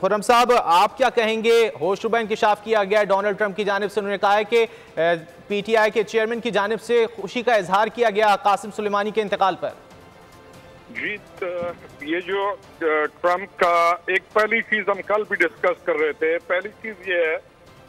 खुर्रम साहब, आप क्या कहेंगे? होशरुबा इंकशाफ किया गया डोनाल्ड ट्रंप की जानिब से। उन्होंने कहा है कि पीटीआई के चेयरमैन की जानिब से खुशी का इजहार किया गया कासिम सुलेमानी के इंतकाल पर। जी, ये जो ट्रंप का एक पहली चीज हम कल भी डिस्कस कर रहे थे। पहली चीज ये है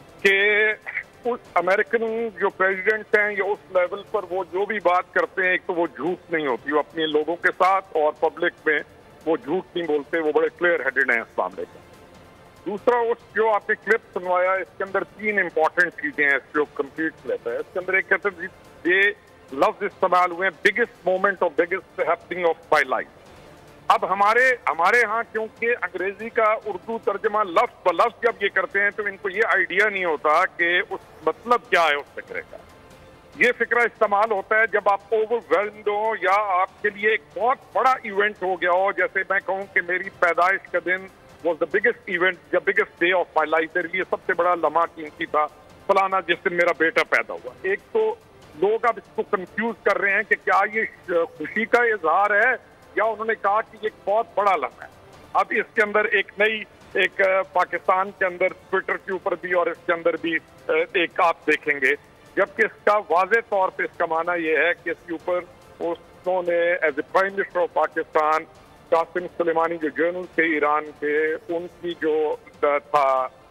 कि उस अमेरिकन जो प्रेसिडेंट हैं या उस लेवल पर वो जो भी बात करते हैं, एक तो वो झूठ नहीं होती, वो अपने लोगों के साथ और पब्लिक में वो झूठ नहीं बोलते, वो बड़े क्लियर हेडेड हैं इस मामले में। दूसरा, उस जो आपने क्लिप सुनवाया, इसके अंदर 3 इंपॉर्टेंट चीजें हैं जो कंप्लीट क्लिप है। इसके अंदर एक कहते हैं ये लफ्ज इस्तेमाल हुए, बिगेस्ट मोमेंट और biggest happening of my life. अब हमारे यहाँ क्योंकि अंग्रेजी का उर्दू तर्जमा लफ्ज ब लफ्ज जब ये करते हैं तो इनको ये आइडिया नहीं होता कि उस मतलब क्या है उस फिक्रे का। ये फिक्रा इस्तेमाल होता है जब आप ओवरवेल्म्ड हो या आपके लिए एक बहुत बड़ा इवेंट हो गया हो। जैसे मैं कहूँ कि मेरी पैदाइश का दिन was the biggest event, the biggest day of my life। मेरे लिए सबसे बड़ा लम्हा कीमती था फलाना जिस दिन मेरा बेटा पैदा हुआ। एक तो लोग अब इसको कंफ्यूज कर रहे हैं कि क्या ये खुशी का इजहार है या उन्होंने कहा कि ये बहुत बड़ा लम्हा है। अब इसके अंदर एक नई पाकिस्तान के अंदर ट्विटर के ऊपर भी और इसके अंदर भी एक आप देखेंगे, जबकि इसका वाज़े तौर पे इसका माना यह है कि इसके ऊपर उन्होंने as a prime minister of Pakistan Qasem Soleimani जो जर्नल थे ईरान के, उनकी जो था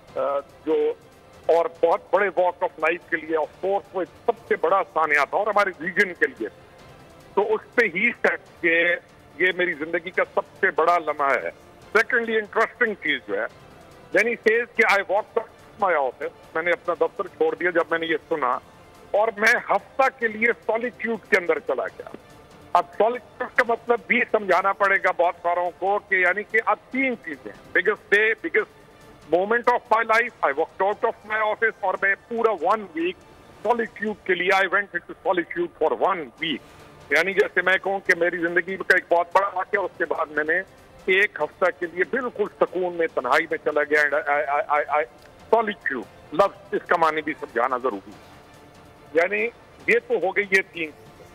जो और बहुत बड़े वॉक ऑफ लाइफ के लिए ऑफ कोर्स वो सबसे बड़ा सानिया था और हमारे रीजन के लिए, तो उस पे ही सेट के ये मेरी जिंदगी का सबसे बड़ा लम्हा है। सेकेंडली इंटरेस्टिंग चीज जो है, देन ही सेज कि आई वॉक माय ऑफिस, मैंने अपना दफ्तर छोड़ दिया जब मैंने ये सुना और मैं हफ्ता के लिए सॉलिट्यूड के अंदर चला गया। अब सॉलिट्यूड का मतलब भी समझाना पड़ेगा बहुत सारों को कि यानी कि अब 3 चीजें, biggest day, biggest moment of my life, I walked out of my office, और मैं पूरा 1 वीक सॉलिट्यूड के लिए I went into solitude for 1 week. यानी जैसे मैं कहूँ कि मेरी जिंदगी का एक बहुत बड़ा वाक़या, उसके बाद मैंने 1 हफ्ता के लिए बिल्कुल सुकून में तन्हाई में चला गया। सॉलिट्यूड लफ्ज इसका मानी भी समझाना जरूरी है। यानी ये तो हो गई ये 3।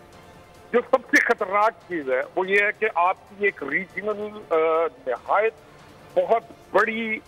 जो सबसे खतरनाक चीज है वो ये है कि आपकी एक रीजनल निहायत बहुत बड़ी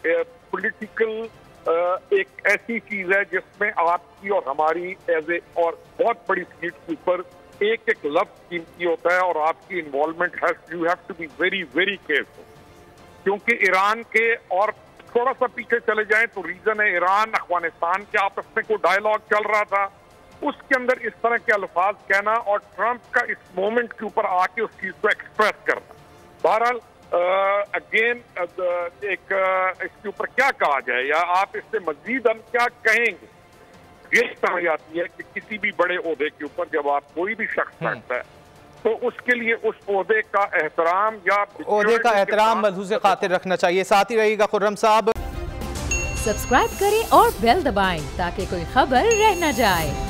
पॉलिटिकल एक ऐसी चीज है जिसमें आपकी और हमारी एज ए और बहुत बड़ी सीट के ऊपर एक लफ्ज कीमती होता है और आपकी involvement you have to be very very careful. क्योंकि ईरान के, और थोड़ा सा पीछे चले जाएं तो रीजन है ईरान अफगानिस्तान के आपस में कोई डायलॉग चल रहा था, उसके अंदर इस तरह के अल्फाज कहना और ट्रंप का इस मोमेंट के ऊपर आके उस चीज को एक्सप्रेस करना। बहरहाल अगेन एक इसके ऊपर क्या कहा जाए या आप इससे मजीद हम क्या कहेंगे, ये समझ आती है कि किसी भी बड़े ओहदे के ऊपर जब आप कोई भी शख्स बैठता है तो उसके लिए उस ओहदे का एहतराम या ओहदे का एहतराम मलहूज़ खातिर रखना चाहिए। साथ ही रहिएगा खुर्रम साहब। सब्सक्राइब करें और बेल दबाएं ताकि कोई खबर रह न जाए।